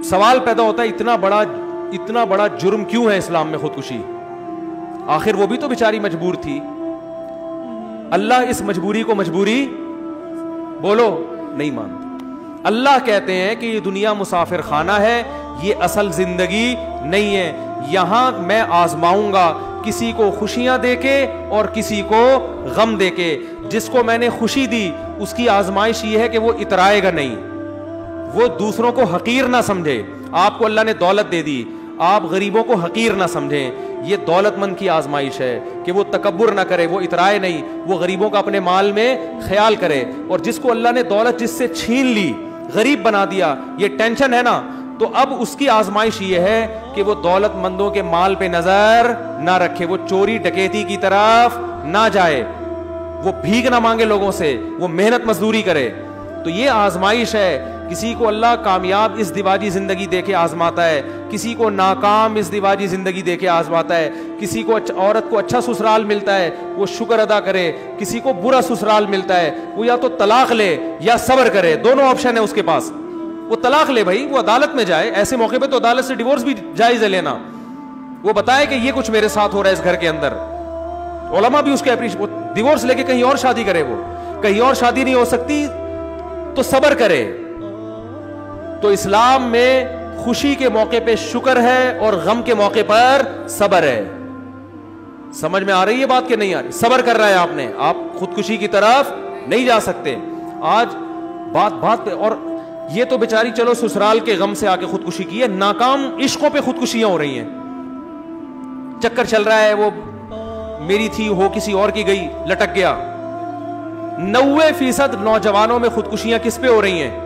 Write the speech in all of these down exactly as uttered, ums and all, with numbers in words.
सवाल पैदा होता है इतना बड़ा इतना बड़ा जुर्म क्यों है इस्लाम में खुदकुशी? आखिर वो भी तो बेचारी मजबूर थी। अल्लाह इस मजबूरी को मजबूरी बोलो नहीं मानता। अल्लाह कहते हैं कि ये दुनिया मुसाफिर खाना है, ये असल जिंदगी नहीं है। यहां मैं आजमाऊंगा किसी को खुशियां देके और किसी को गम देके। जिसको मैंने खुशी दी उसकी आजमाइश ये है कि वो इतराएगा नहीं, वो दूसरों को हकीर ना समझे। आपको अल्लाह ने दौलत दे दी, आप गरीबों को हकीर ना समझें। ये दौलतमंद की आजमाइश है कि वो तकब्बुर ना करे, वो इतराए नहीं, वो गरीबों का अपने माल में ख्याल करे। और जिसको अल्लाह ने दौलत जिससे छीन ली, गरीब बना दिया, ये टेंशन है ना, तो अब उसकी आजमाइश ये है कि वो दौलतमंदों के माल पे नजर ना रखे, वो चोरी डकैती की तरफ ना जाए, वो भीख ना मांगे लोगों से, वो मेहनत मजदूरी करे। तो ये आजमाइश है। किसी को अल्लाह कामयाब इस दिवाजी जिंदगी देके आजमाता है, किसी को नाकाम इस दिवाजी जिंदगी देके आजमाता है। किसी को औरत को अच्छा ससुराल मिलता है, वो शुक्र अदा करे, किसी को बुरा ससुराल मिलता है, वो या तो तलाक ले या सब्र करे। दोनों ऑप्शन है उसके पास। वो तलाक ले भाई, वो अदालत में जाए, ऐसे मौके पे तो अदालत से डिवोर्स भी जायज है लेना। वो बताए कि ये कुछ मेरे साथ हो रहा है इस घर के अंदर, उलमा भी उसके अप्रिशिएट, डिवोर्स लेके कहीं और शादी करे, वो कहीं और शादी नहीं हो सकती तो सब्र करे। तो इस्लाम में खुशी के मौके पे शुक्र है और गम के मौके पर सब्र है। समझ में आ रही है बात कि नहीं आ रही? सब्र कर रहा है आपने, आप खुदकुशी की तरफ नहीं जा सकते। आज बात बात पे, और ये तो बेचारी चलो ससुराल के गम से आके खुदकुशी की है, नाकाम इश्कों पे खुदकुशियां हो रही हैं। चक्कर चल रहा है, वो मेरी थी हो किसी और की गई, लटक गया। नब्बे फीसद नौजवानों में खुदकुशियां किस पे हो रही हैं?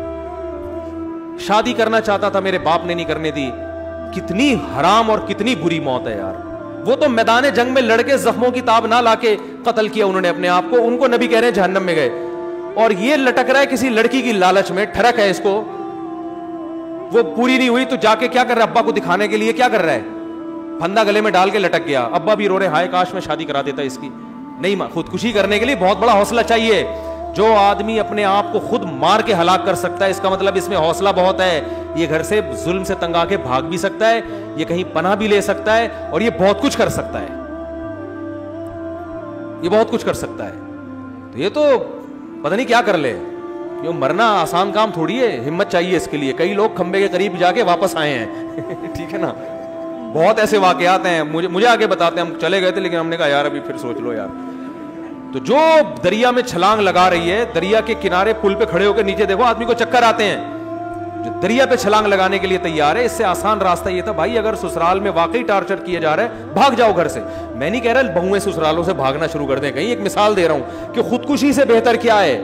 शादी करना चाहता था, मेरे बाप ने नहीं करने दी। कितनी हराम और कितनी बुरी मौत है यार। वो तो मैदान जंग में लड़के जख्मों की ताब ना लाके कत्ल किया उन्होंने अपने आप को, उनको नबी कह रहे हैं जहन्नम में गए। और ये लटक रहा है किसी लड़की की लालच में, ठरक है इसको, वो पूरी नहीं हुई तो जाके क्या कर रहा है, अब्बा को दिखाने के लिए क्या कर रहा है, फंदा गले में डाल के लटक गया। अब्बा भी रो रहे, हाय काश मैं शादी करा देता इसकी। नहीं, मां खुदकुशी करने के लिए बहुत बड़ा हौसला चाहिए। जो आदमी अपने आप को खुद मार के हलाक कर सकता है, इसका मतलब इसमें हौसला बहुत है। ये घर से जुल्म से तंग आके भाग भी सकता है, ये कहीं पनाह भी ले सकता है, और ये बहुत कुछ कर सकता है, ये बहुत कुछ कर सकता है। तो ये तो पता नहीं क्या कर ले। ये मरना आसान काम थोड़ी है, हिम्मत चाहिए इसके लिए। कई लोग खंबे के करीब जाके वापस आए हैं ठीक है ना, बहुत ऐसे वाकयात हैं। मुझे मुझे आगे बताते हैं, हम चले गए थे लेकिन हमने कहा यार अभी फिर सोच लो यार। तो जो दरिया में छलांग लगा रही है, दरिया के किनारे पुल पे खड़े होकर नीचे देखो, आदमी को चक्कर आते हैं। जो दरिया पे छलांग लगाने के लिए तैयार है, इससे आसान रास्ता ये था भाई, अगर ससुराल में वाकई टार्चर किया जा रहा है, भाग जाओ घर से। मैं नहीं कह रहा बहुएं ससुरालों से भागना शुरू कर दें कहीं, एक मिसाल दे रहा हूं कि खुदकुशी से बेहतर क्या है,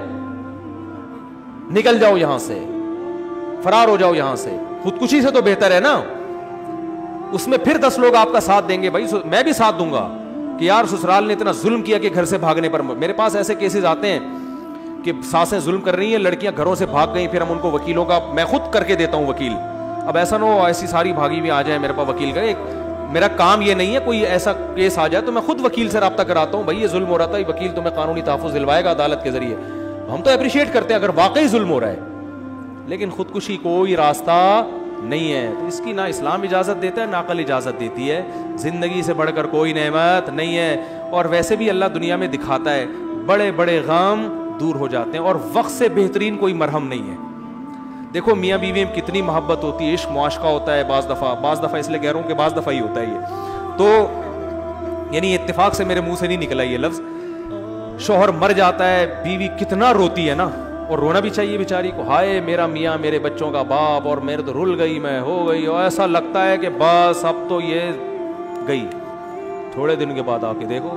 निकल जाओ यहां से, फरार हो जाओ यहां से। खुदकुशी से तो बेहतर है ना, उसमें फिर दस लोग आपका साथ देंगे भाई, मैं भी साथ दूंगा कि यार ससुराल ने इतना जुल्म किया कि घर से भागने पर। मेरे पास ऐसे केसेस आते हैं कि सासें जुल्म कर रही हैं, लड़कियां घरों से भाग गई, फिर हम उनको वकीलों का, मैं खुद करके देता हूं वकील। अब ऐसा ना हो ऐसी सारी भागी भी आ जाए मेरे पास वकील का, एक मेरा काम ये नहीं है, कोई ऐसा केस आ जाए तो मैं खुद वकील से रब्ता कराता हूं, भाई ये जुल्म हो रहा था, वकील तुम्हें कानूनी तहफ़्फ़ुज़ दिलवाएगा अदालत के जरिए। हम तो अप्रिशिएट करते हैं अगर वाकई जुल्म हो रहा है, लेकिन खुदकुशी कोई रास्ता नहीं है। तो इसकी ना इस्लाम इजाज़त देता है ना अकल इजाज़त देती है। ज़िंदगी से बढ़कर कोई नेमत नहीं है। और वैसे भी अल्लाह दुनिया में दिखाता है बड़े बड़े गम दूर हो जाते हैं, और वक्त से बेहतरीन कोई मरहम नहीं है। देखो मियाँ बीवी में कितनी मोहब्बत होती है, इश्क मुआशका होता है, बाज़ दफ़ा बाज़ दफ़ा इसलिए कह रहा हूँ कि बाज़ दफ़ा ही होता है ये तो, यानी इत्तेफाक से मेरे मुंह से नहीं निकला ये लफ्ज़। शोहर मर जाता है, बीवी कितना रोती है ना, और रोना भी चाहिए बेचारी को, हाय मेरा मियाँ मेरे बच्चों का बाप, और मेरे तो रुल गई, मैं हो गई, और ऐसा लगता है कि बस अब तो ये गई। थोड़े दिन के बाद आके देखो,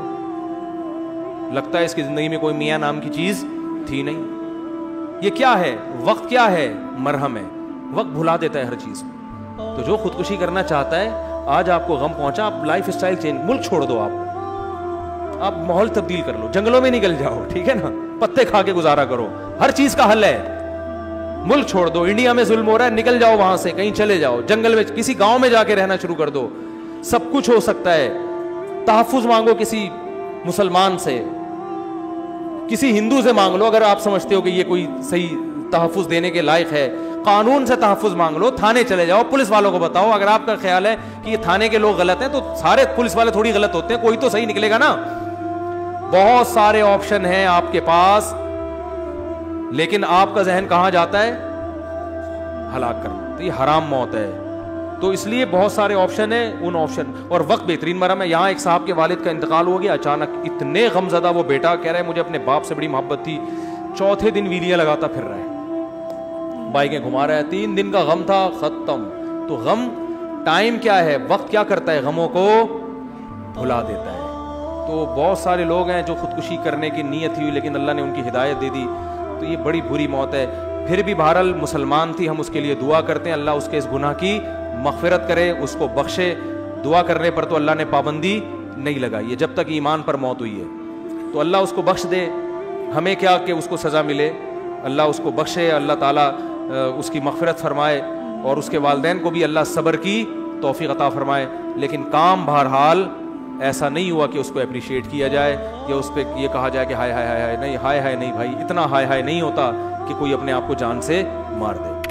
लगता है इसकी जिंदगी में कोई मियाँ नाम की चीज थी नहीं। ये क्या है? वक्त क्या है? मरहम है। वक्त भुला देता है हर चीज। तो जो खुदकुशी करना चाहता है, आज आपको गम पहुंचा, आप लाइफ स्टाइल चेंज, मुल्क छोड़ दो, आप आप माहौल तब्दील कर लो, जंगलों में निकल जाओ, ठीक है ना, पत्ते खा के गुजारा करो, हर चीज का हल है। मुल्क छोड़ दो, इंडिया में जुल्म हो रहा है, निकल जाओ वहां से, कहीं चले जाओ, जंगल में, किसी गांव में जाके रहना शुरू कर दो, सब कुछ हो सकता है। तहफ्फुज मांगो किसी मुसलमान से, किसी हिंदू से मांग लो अगर आप समझते हो कि ये कोई सही तहफ्फुज देने के लायक है। कानून से तहफ़्फ़ुज़ मांग लो, थाने चले जाओ, पुलिस वालों को बताओ। अगर आपका ख्याल है कि ये थाने के लोग गलत हैं तो सारे पुलिस वाले थोड़ी गलत होते हैं, कोई तो सही निकलेगा ना। बहुत सारे ऑप्शन हैं आपके पास, लेकिन आपका जहन कहां जाता है? हलाक करना। तो ये हराम मौत है। तो इसलिए बहुत सारे ऑप्शन है, उन ऑप्शन और वक्त बेहतरीन मरहम है। यहाँ एक साहब के वालिद का इंतकाल हो गया अचानक, इतने गमज़दा वो बेटा, कह रहा है मुझे अपने बाप से बड़ी मोहब्बत थी, चौथे दिन वीलियाँ लगाता फिर रहा है, बाइकें घुमा रहा है, तीन दिन का गम था, खत्म। तो गम टाइम क्या है, वक्त क्या करता है, गमों को भुला देता है। तो बहुत सारे लोग हैं जो खुदकुशी करने की नीयत हुई, लेकिन अल्लाह ने उनकी हिदायत दे दी, तो ये बड़ी बुरी मौत है। फिर भी बहरहाल मुसलमान थी, हम उसके लिए दुआ करते हैं, अल्लाह उसके इस गुनाह की मग़फ़िरत करे, उसको बख्शे। दुआ करने पर तो अल्लाह ने पाबंदी नहीं लगाई है, जब तक ईमान पर मौत हुई है, तो अल्लाह उसको बख्श दे। हमें क्या कि उसको सज़ा मिले, अल्लाह उसको बख्शे, अल्लाह ताला उसकी मग़फ़िरत फरमाए, और उसके वालिदैन को भी अल्लाह सब्र की तौफ़ीक़ अता फरमाए। लेकिन काम बहरहाल ऐसा नहीं हुआ कि उसको अप्रिशिएट किया जाए या उस पर यह कहा जाए कि हाय हाय हाय हाय नहीं, हाय हाय नहीं भाई, इतना हाय हाय नहीं होता कि कोई अपने आप को जान से मार दे।